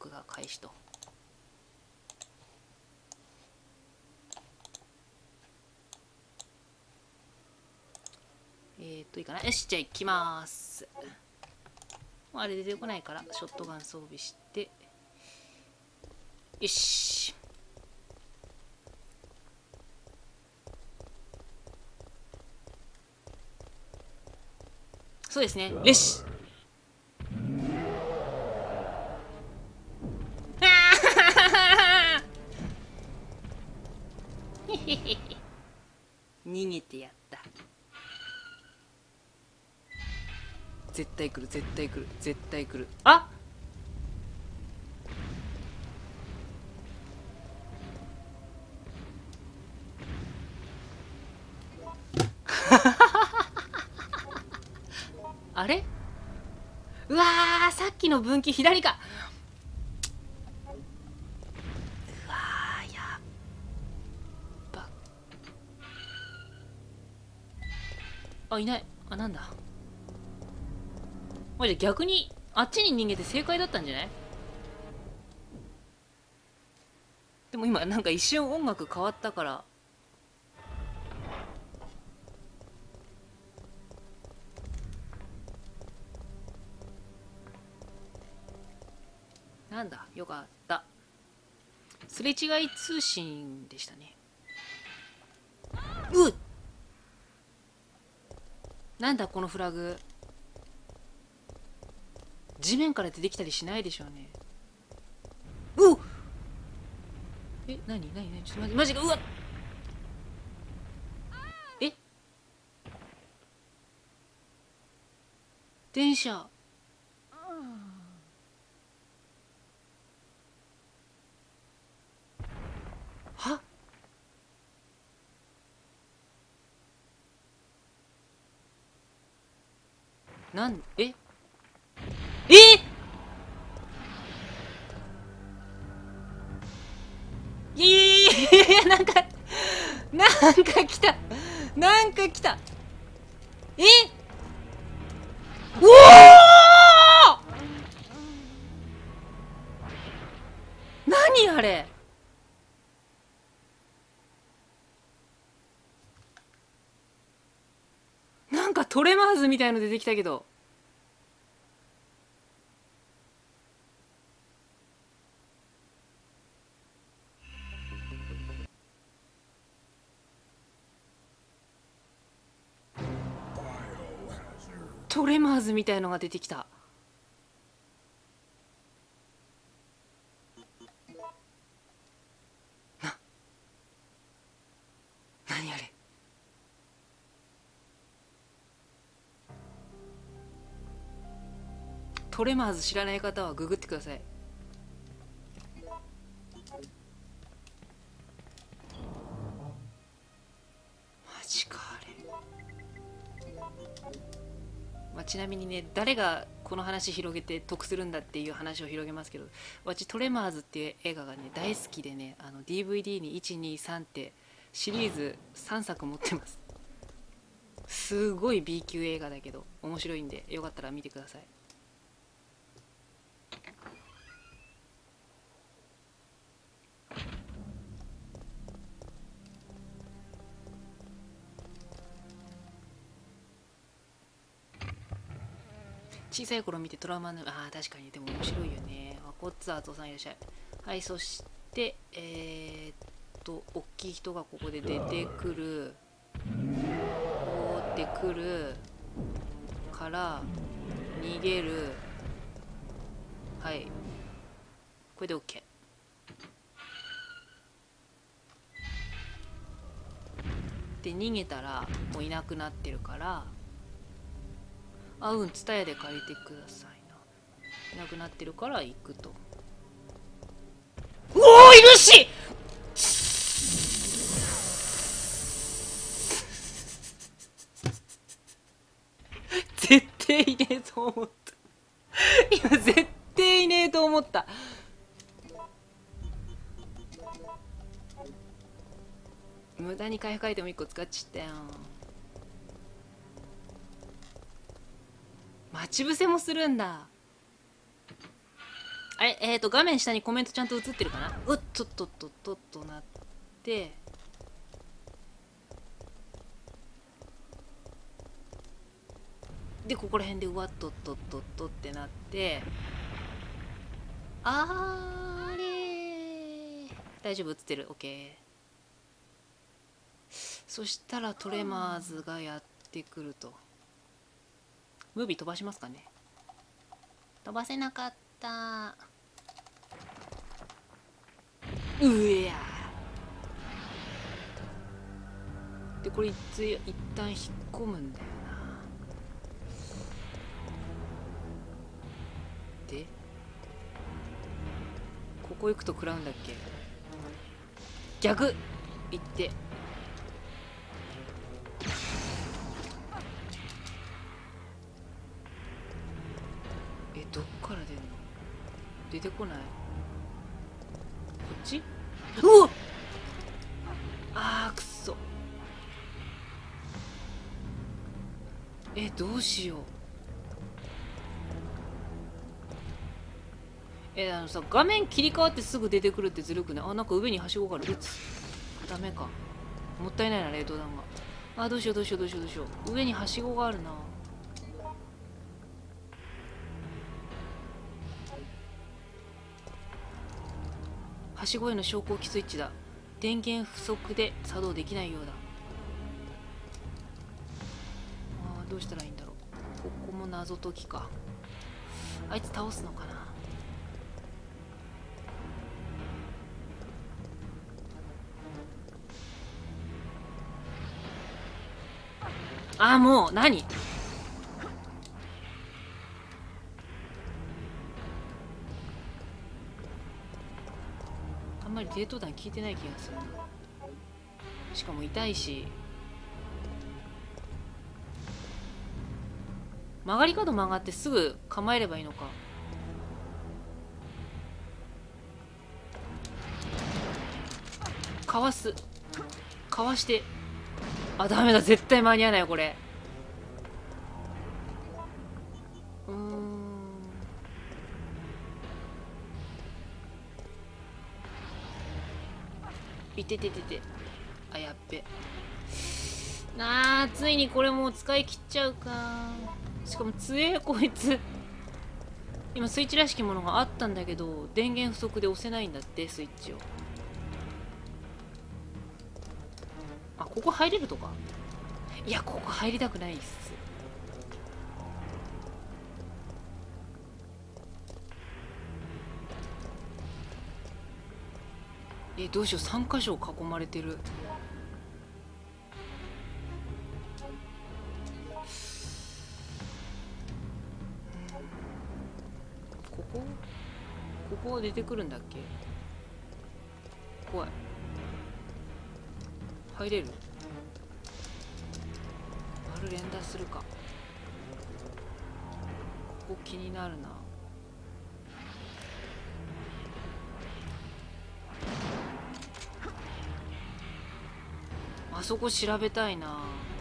録画開始と。いいかな。よし、じゃあ行きます。あれ出てこないからショットガン装備して、よし。そうですね。よし。逃げてやった。絶対来る、絶対来る、絶対来る。ああれ、うわー、さっきの分岐左か。うわー、やっば。あ、いない。あ、なんだ。じゃ逆にあっちに逃げて正解だったんじゃない？でも今なんか一瞬音楽変わったから、なんだ、よかった。すれ違い通信でしたね。うっ、なんだこのフラグ。地面から出てきたりしないでしょうね。うっ、え、なになになに、ちょっとマジか。うわっ、え、電車。は、えいや、なんか来た。なんか来た。え、おお、何あれ。なんかトレマーズみたいの出てきたけど。トレマーズみたいのが出てきた。何あれ。トレマーズ知らない方はググってください。マジかあれ。ちなみにね、誰がこの話広げて得するんだっていう話を広げますけど、私トレマーズっていう映画がね大好きでね、DVD に123ってシリーズ3作持ってます。すごい B 級映画だけど面白いんで、よかったら見てください。小さい頃見てトラウマの、ああ確かに、でも面白いよね。コッツアートさんいらっしゃい。はい、そして大きい人がここで出てくる。こうってくるから逃げる。はい、これで OK で、逃げたらもういなくなってるから、あ、うん、ツタヤで借りてくださいな。いなくなってるから行くと。おお、いるし。絶対いねえと思った。今絶対いねえと思った。無駄に回復アイテム1個使っちゃったよ。待ち伏せもするんだ。 あれ画面下にコメントちゃんと映ってるかな。うっとっとっとっとっとなって、でここら辺でうわっとっとっとっとってなって、あれー大丈夫、映ってる。 OK。 そしたらトレマーズがやってくると。ムービー飛ばしますかね。飛ばせなかった。うえやでこれ一旦引っ込むんだよな。でここ行くと食らうんだっけ。逆行って、どっから出んの。出てこない。こっち。うわっ、くっそ。どうしよう。さ、画面切り替わってすぐ出てくるってずるくない？なんか上にはしごがある。ダメか。もったいないな、冷凍弾が。どうしようどうしようどうしようどうしよう。上にはしごがあるな。はしごへの昇降機スイッチだ。電源不足で作動できないようだ。どうしたらいいんだろう。ここも謎解きか。あいつ倒すのかな。もう何。あんまり冷凍弾効いてない気がする。しかも痛いし。曲がり角曲がってすぐ構えればいいのか。かわす。かわして。ダメだ、絶対間に合わないよこれ。いてててて。やっべ。ついにこれもう使い切っちゃうか。しかも強えこいつ。今スイッチらしきものがあったんだけど、電源不足で押せないんだって、スイッチを。ここ入れるとか。いや、ここ入りたくないっす。どうしよう、3箇所囲まれてる。ここは出てくるんだっけ。怖い。入れる。丸連打するか。ここ気になるな。あそこ調べたいな。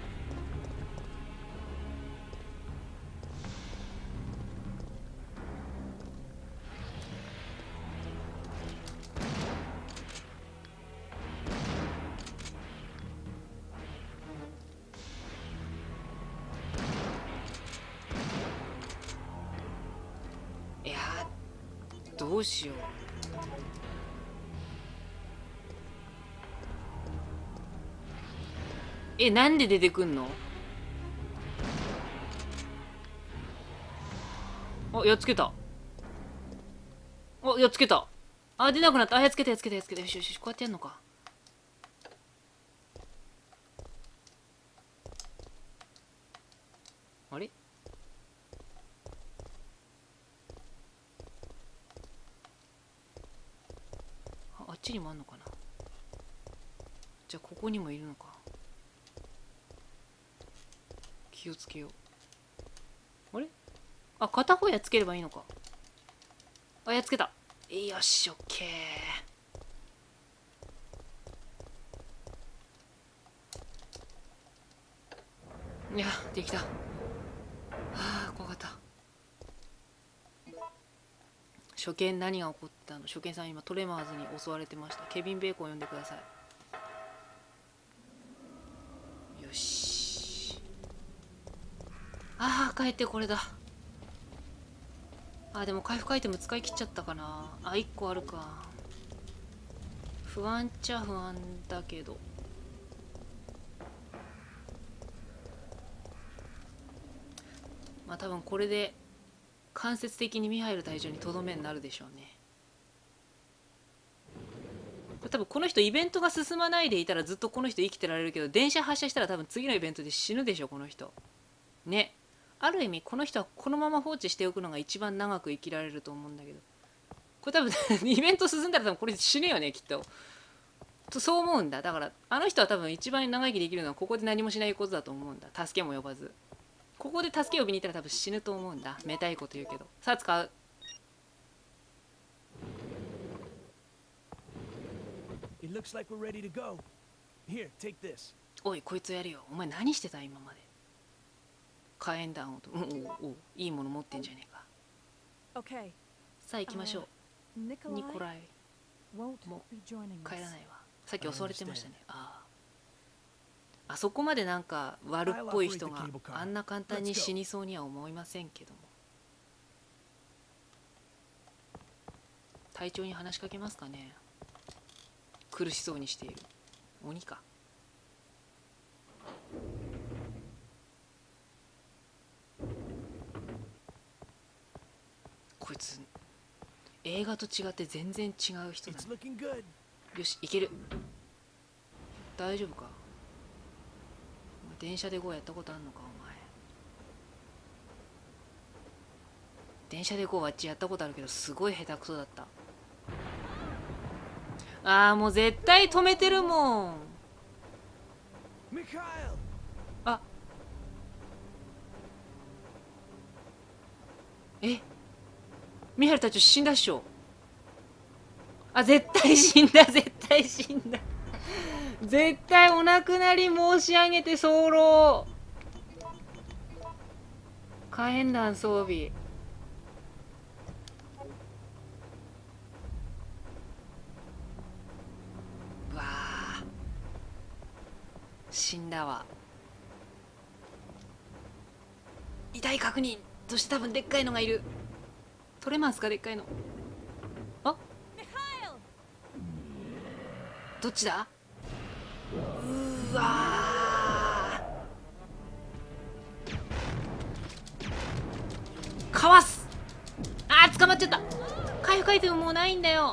どうしよう。なんで出てくんの。やっつけた。やっつけた。出なくなった。やっつけたやっつけたやっつけた。よしよしよし、こうやってやんのか。あれ。あっちにもあんのかな。じゃあここにもいるのか。気をつけよう。あれ。片方やっつければいいのか。やっつけた。よし、オッケー。いや、できた。怖かった。 初見何が起こったの？初見さん今トレマーズに襲われてました。ケビン・ベーコンを呼んでください。よし。ああ、帰ってこれだ。あ、でも回復アイテム使い切っちゃったかな。あ、1個あるか。不安っちゃ不安だけど。まあ多分これで間接的にミハイル隊長にとどめになるでしょうね。多分この人イベントが進まないでいたらずっとこの人生きてられるけど、電車発車したら多分次のイベントで死ぬでしょこの人ね。ある意味この人はこのまま放置しておくのが一番長く生きられると思うんだけど、これ多分イベント進んだら多分これ死ぬよねきっと。そう思うんだ。だからあの人は多分一番長生きできるのはここで何もしないことだと思うんだ。助けも呼ばず、ここで助け呼びに行ったら多分死ぬと思うんだ。めたいこと言うけど。さあ使う。おいこいつやるよ。お前何してた今まで。火炎弾をおいいもの持ってんじゃねえか。さあ行きましょう。ニコライもう帰らないわ。さっき襲われてましたね。あそこまでなんか悪っぽい人があんな簡単に死にそうには思いませんけども。隊長に話しかけますかね。苦しそうにしている鬼か。こいつ映画と違って全然違う人だね。よしいける。大丈夫か。電車で GO やったことあんのかお前。電車で GO はあっちやったことあるけどすごい下手くそだった。ああもう絶対止めてるもん。あえミハルたち死んだっしょ。あ絶対死んだ絶対死んだ絶対お亡くなり申し上げて候。火炎弾装備。うわあ死んだわ。遺体確認。そして多分でっかいのがいる。取れますかでっかいの。あどっちだ。うわかわす。あー捕まっちゃった。回復アイテムもうないんだよ。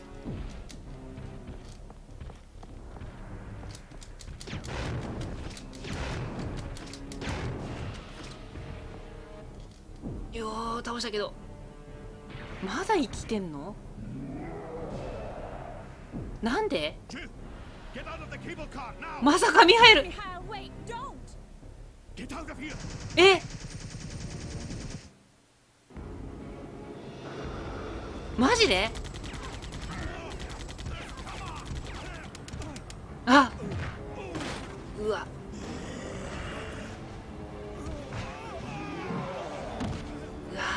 よー倒したけどまだ生きてんの。なんでまさかミハエル。えマジで。あうわうわ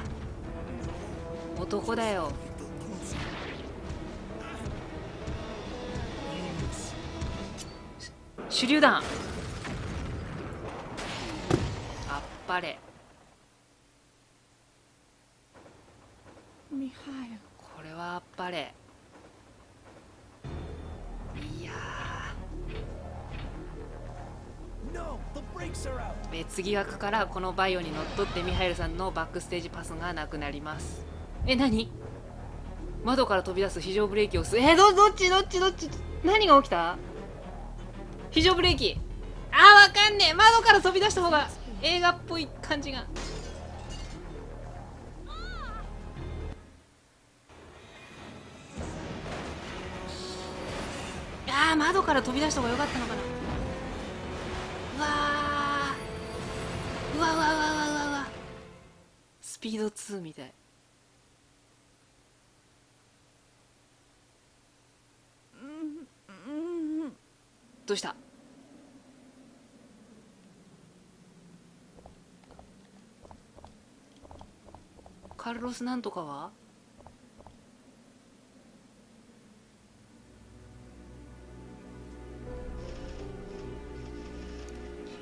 男だよ。手榴弾あっぱれ。これはあっぱれ。いや次枠からこのバイオにのっとってミハイルさんのバックステージパスがなくなります。何窓から飛び出す非常ブレーキを押す。どっち何が起きた。非常ブレーキ。わかんねえ。窓から飛び出した方が映画っぽい感じが。窓から飛び出した方が良かったのかな。うわスピード2みたい。どうした。カルロスなんとかは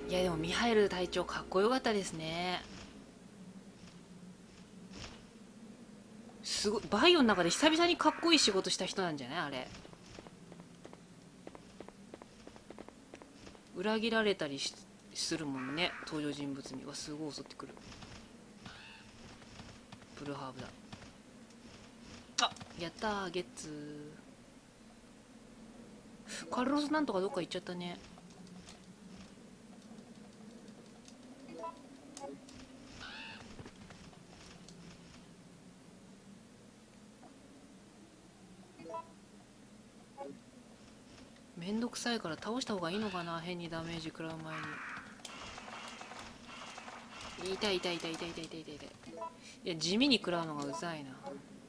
いやでもミハイル隊長かっこよかったですね。すごい、バイオの中で久々にかっこいい仕事した人なんじゃないあれ。裏切られたりするもんね、登場人物には。すごい襲ってくる。ブルーハーブだ。あ、やったー、ゲッツー。カルロスなんとかどっか行っちゃったね。めんどくさいから倒した方がいいのかな、変にダメージ食らう前に。痛い痛い痛い痛い痛い痛い痛い痛い。いや、地味に食らうのがうざいな。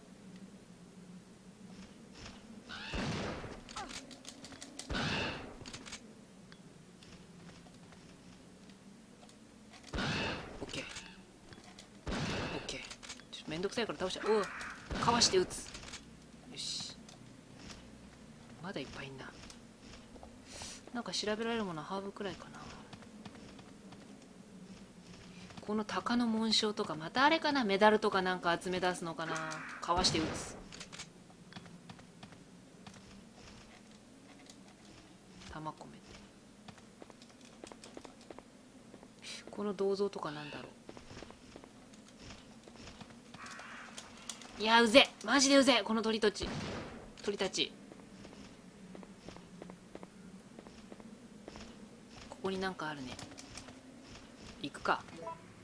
オッケーオッケー。ちょっとめんどくさいから倒しちゃう。おう、かわして撃つ。よし、まだいっぱいいんな。なんか調べられるものはハーブくらいかな。この鷹の紋章とかまたあれかな、メダルとかなんか集め出すのかな。かわして撃つ。弾込めて。この銅像とかなんだろう。いや、うぜマジでうぜこの鳥たち。ここになんかあるね。行くか。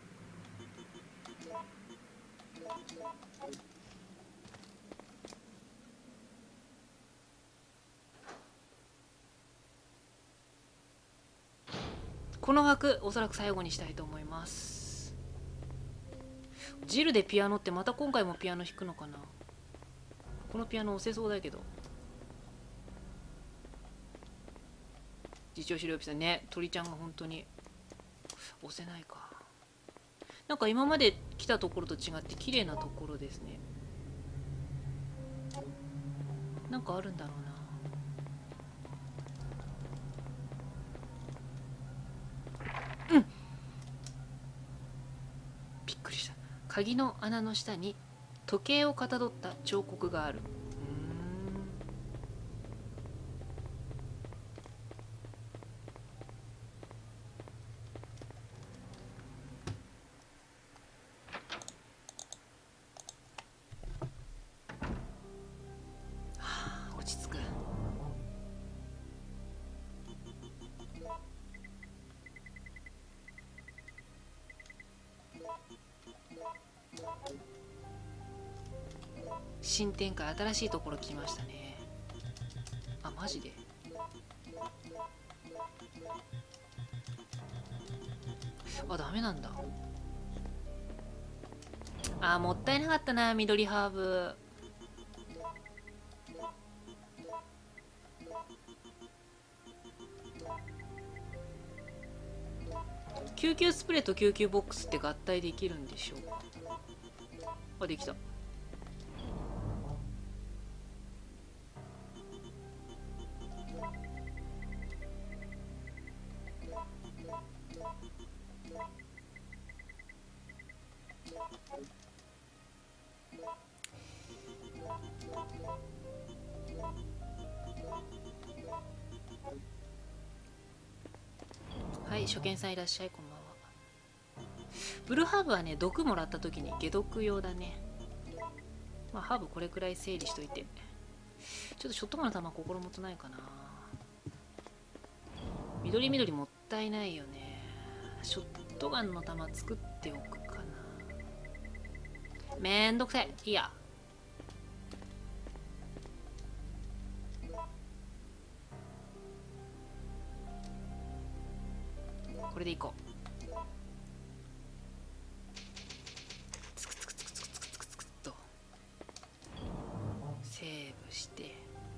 この枠おそらく最後にしたいと思います。ジルでピアノってまた今回もピアノ弾くのかな。このピアノ押せそうだけど。実用資料ピさんね、鳥ちゃんが本当に押せないか。なんか今まで来たところと違って綺麗なところですね。なんかあるんだろうな。うん、びっくりした。鍵の穴の下に時計をかたどった彫刻がある。落ち着く。新展開、新しいところ来ましたね。あ、マジで。あ、ダメなんだ。あ、もったいなかったな、緑ハーブ。救急スプレーと救急ボックスって合体できるんでしょうか。あ、できた。はい、初見さんいらっしゃい、こんばんは。ブルーハーブはね、毒もらった時に解毒用だね。まあ、ハーブこれくらい整理しといて。ちょっとショットガンの弾心もとないかな。緑もったいないよね。ショットガンの弾作っておくかな。めんどくせえ。いいや。これでいこう。つくつくつくつくつくつくつくっとセーブして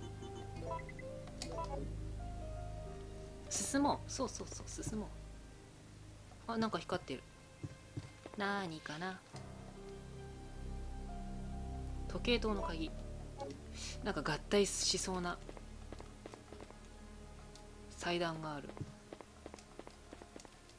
進もう。そうそうそう、進もう。あ、なんか光ってる。なーにかな。時計塔の鍵。なんか合体しそうな祭壇がある。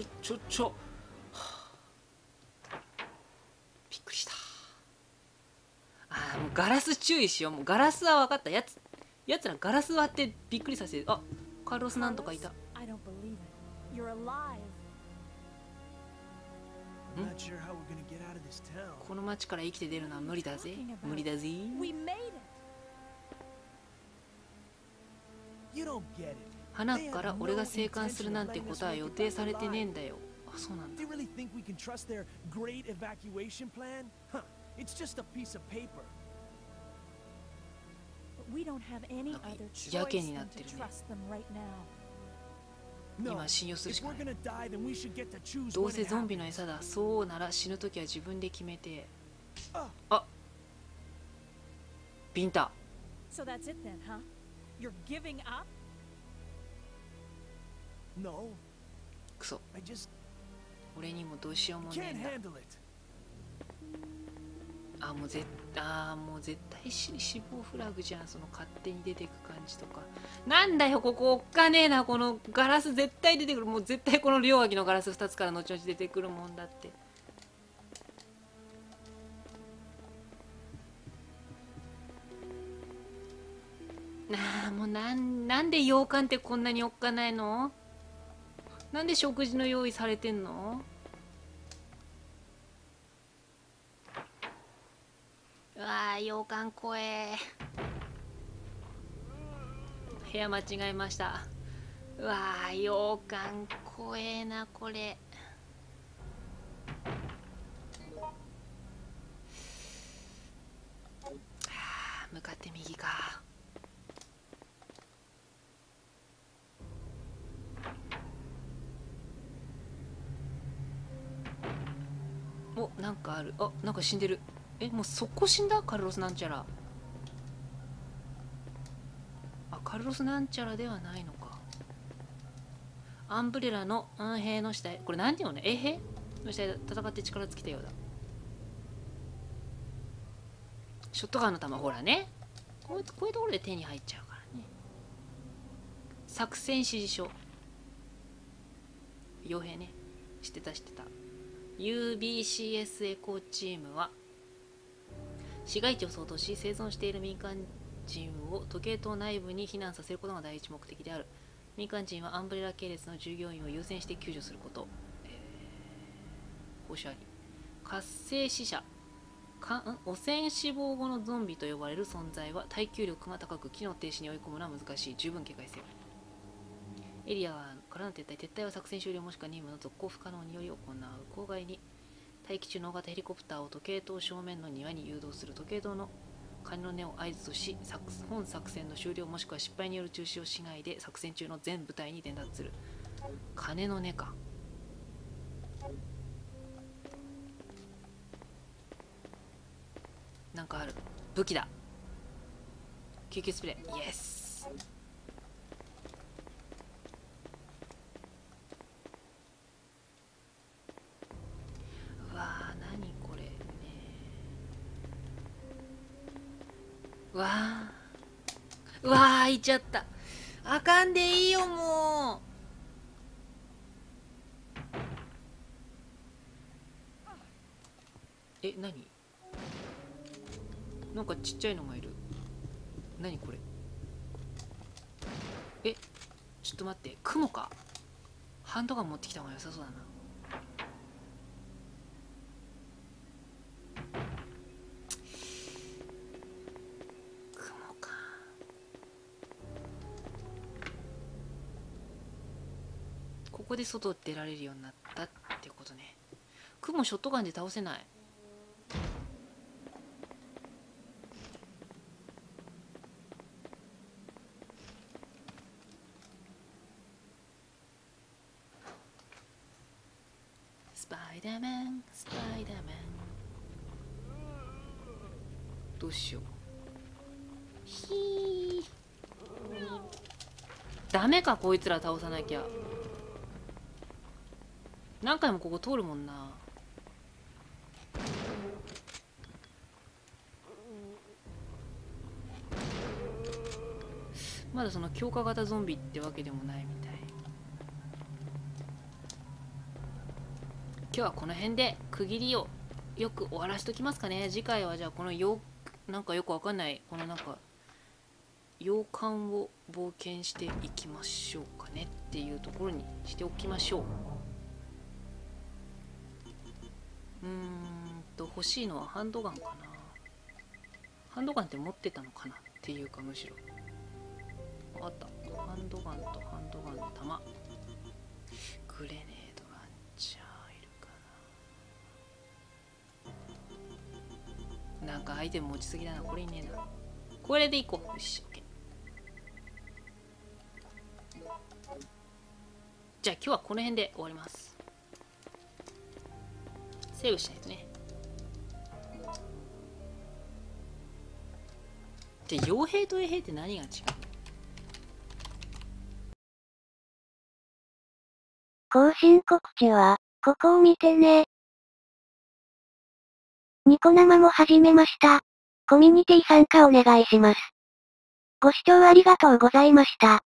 びっくりした。ああ、もうガラス注意しよう。もうガラスは分かった。やつらガラス割ってびっくりさせる。あ、カルロスなんとかいた。この町から生きて出るのは無理だぜ。無理だぜ。花から俺が生還するなんてことは予定されてねえんだよ。あ、そうなんだ。やけになってるね。今信用するしかない。どうせゾンビの餌だ。そうなら死ぬ時は自分で決めて。あ、ビンタ。クソ、俺にもどうしようもねえんだ。もう絶対死亡フラグじゃん。その勝手に出てく感じとか。なんだよここおっかねえな。このガラス絶対出てくる。もう絶対この両脇のガラス2つから後々出てくるもんだって。もうなんで洋館ってこんなにおっかないの？なんで食事の用意されてんの？うわー、洋館怖え。部屋間違えました。うわー、洋館怖えなこれ。向かって右か。お、なんかある。あ、なんか死んでる。もう速攻死んだ？カルロスなんちゃら。カルロスなんちゃらではないのか。アンブレラの兵の下へ。これなんていうのね、衛兵の下で戦って力尽きたようだ。ショットガンの弾、ほらね。こういうところで手に入っちゃうからね。作戦指示書。傭兵ね。知ってた。UBCS エコチームは市街地を相当し生存している民間人を時計塔内部に避難させることが第一目的である。民間人はアンブレラ系列の従業員を優先して救助すること。報酬あり。活性死者。汚染死亡後のゾンビと呼ばれる存在は耐久力が高く機能停止に追い込むのは難しい。十分警戒せよ。エリアからの撤退は作戦終了もしくは任務の続行不可能により行う。郊外に待機中の大型ヘリコプターを時計塔正面の庭に誘導する。時計塔の鐘の音を合図とし、本作戦の終了もしくは失敗による中止をしないで作戦中の全部隊に伝達する。鐘の音か。なんかある。武器だ。救急スプレー。イエス。うわー、何これ。うわー、いっちゃった。あかんでいいよもう。何？なんかちっちゃいのがいる。何これ。ちょっと待って。雲か。ハンドガン持ってきた方が良さそうだな。雲か。ここで外出られるようになったってことね。雲ショットガンで倒せない。スパイダーマンスパイダーマン、どうしよう。ひー、ダメか、こいつら倒さなきゃ。何回もここ通るもんな。まだその強化型ゾンビってわけでもないみたい。今日はこの辺で区切りをよく終わらしときますかね。次回はじゃあこのなんかよくわかんないこのなんか洋館を冒険していきましょうかねっていうところにしておきましょう。欲しいのはハンドガンかな。ハンドガンって持ってたのかなっていうか、むしろあった。ハンドガンとハンドガンの弾、グレネードランチャーいるかな。なんかアイテム持ちすぎだな。これいねえな。これでいこう。よし、OK。じゃあ今日はこの辺で終わります。セーブしないとね。で、傭兵と衛兵って何が違う？ 更新告知は、ここを見てね。ニコ生も始めました。コミュニティ参加お願いします。ご視聴ありがとうございました。